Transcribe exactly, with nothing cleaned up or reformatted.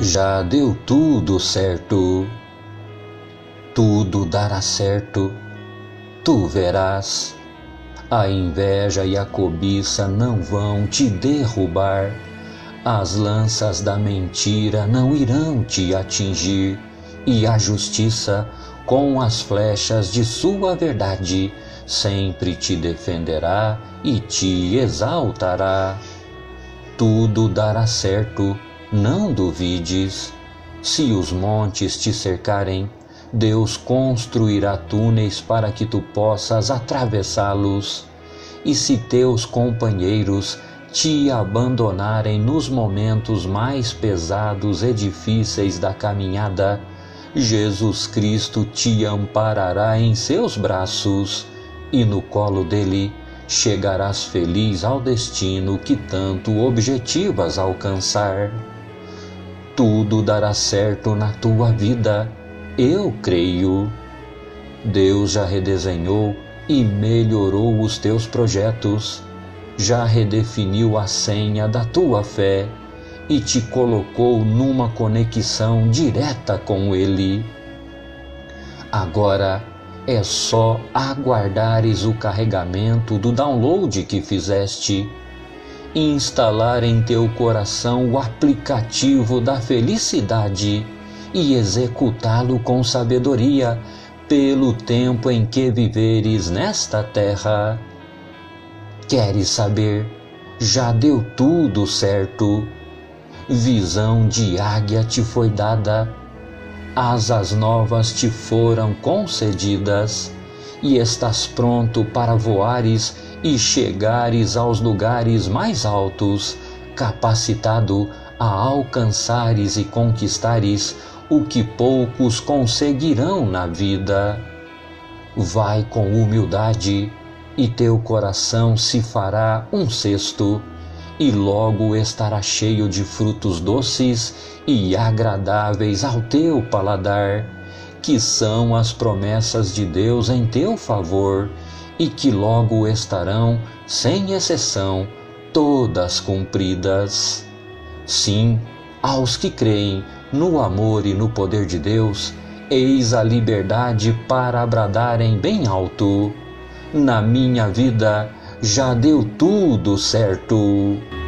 Já deu tudo certo, tudo dará certo, tu verás. A inveja e a cobiça não vão te derrubar, as lanças da mentira não irão te atingir, e a justiça, com as flechas de sua verdade, sempre te defenderá e te exaltará. Tudo dará certo, não duvides. Se os montes te cercarem, Deus construirá túneis para que tu possas atravessá-los. E se teus companheiros te abandonarem nos momentos mais pesados e difíceis da caminhada, Jesus Cristo te amparará em seus braços, e no colo dele chegarás feliz ao destino que tanto objetivas alcançar. Tudo dará certo na tua vida, eu creio. Deus já redesenhou e melhorou os teus projetos, já redefiniu a senha da tua fé e te colocou numa conexão direta com Ele. Agora é só aguardares o carregamento do download que fizeste, instalar em teu coração o aplicativo da felicidade e executá-lo com sabedoria pelo tempo em que viveres nesta terra. Queres saber? Já deu tudo certo. Visão de águia te foi dada, asas novas te foram concedidas, e estás pronto para voares e chegares aos lugares mais altos, capacitado a alcançares e conquistares o que poucos conseguirão na vida. Vai com humildade, e teu coração se fará um cesto, e logo estará cheio de frutos doces e agradáveis ao teu paladar, que são as promessas de Deus em teu favor, e que logo estarão, sem exceção, todas cumpridas. Sim, aos que creem no amor e no poder de Deus, eis a liberdade para bradarem bem alto: na minha vida já deu tudo certo.